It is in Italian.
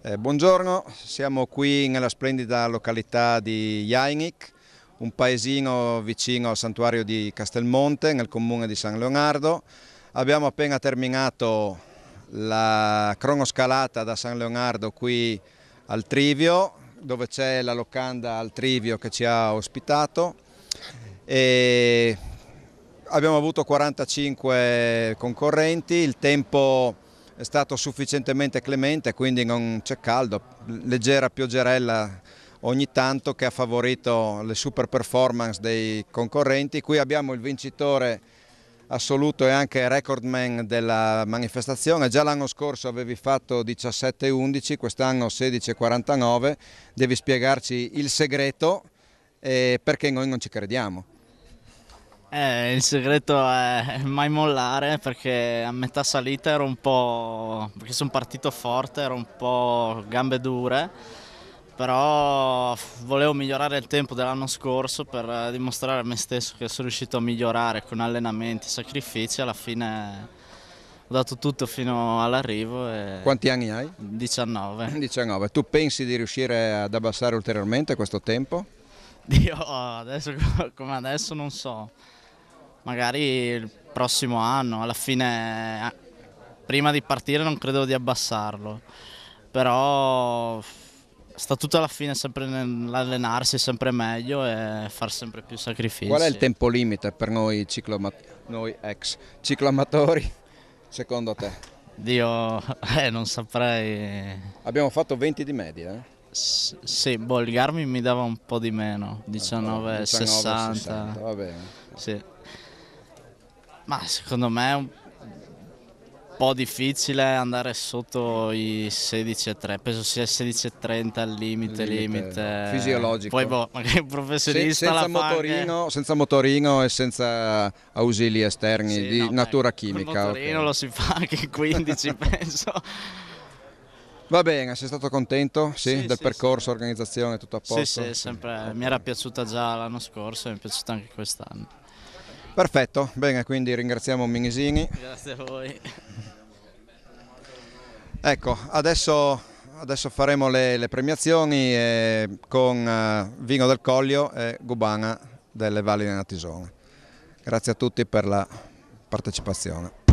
Buongiorno, siamo qui nella splendida località di Jajnik, un paesino vicino al santuario di Castelmonte, nel comune di San Leonardo. Abbiamo appena terminato la cronoscalata da San Leonardo qui al Trivio, dove c'è la locanda al Trivio che ci ha ospitato. E abbiamo avuto 45 concorrenti, il tempo è stato sufficientemente clemente, quindi non c'è caldo, leggera pioggerella ogni tanto che ha favorito le super performance dei concorrenti. Qui abbiamo il vincitore assoluto e anche recordman della manifestazione. Già l'anno scorso avevi fatto 17,11, quest'anno 16,49. Devi spiegarci il segreto e perché noi non ci crediamo. Il segreto è mai mollare, perché a metà salita ero un po', perché sono partito forte, ero un po' gambe dure, però volevo migliorare il tempo dell'anno scorso per dimostrare a me stesso che sono riuscito a migliorare con allenamenti, sacrifici. Alla fine ho dato tutto fino all'arrivo e Quanti anni hai? 19. 19. Tu pensi di riuscire ad abbassare ulteriormente questo tempo? Dio, adesso come adesso non so. Magari il prossimo anno, alla fine, prima di partire non credevo di abbassarlo, però sta tutto alla fine sempre nell'allenarsi sempre meglio e far sempre più sacrifici. Qual è il tempo limite per noi, noi ex cicloamatori, secondo te? Dio, non saprei. Abbiamo fatto 20 di media, eh? Sì, boh, il Garmin mi dava un po' di meno, 19,60. 19,60, va bene. Sì. Ma secondo me è un po' difficile andare sotto i 16,3, penso sia 16,30 al limite. Fisiologico. Poi boh, magari un professionista senza la fa motorino, senza motorino e senza ausili esterni sì, di no, natura beh, chimica. col motorino Okay. lo si fa anche in 15 penso. Va bene, sei stato contento? Sì, Sì, del sì, percorso, sì. organizzazione, tutto a Sì, posto? sì, sempre, Okay. mi era piaciuta già l'anno scorso e mi è piaciuta anche quest'anno. Perfetto, bene, quindi ringraziamo Minisini. Grazie a voi. Ecco, adesso faremo le premiazioni con Vino del Collio e Gubana delle Valli di Natisone. Grazie a tutti per la partecipazione.